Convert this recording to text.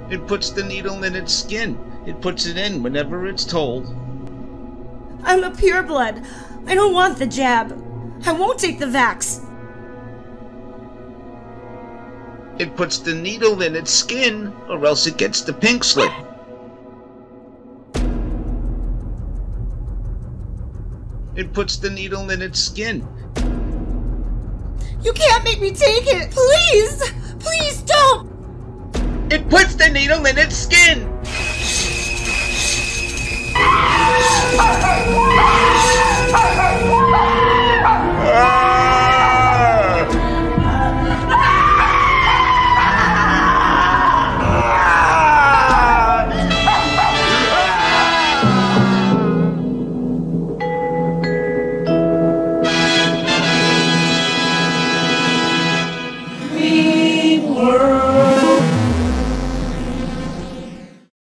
It puts the needle in its skin. It puts it in whenever it's told. I'm a pureblood. I don't want the jab. I won't take the vax. It puts the needle in its skin, or else it gets the pink slip. It puts the needle in its skin. You can't make me take it! Please! Please don't! It puts the needle in its skin!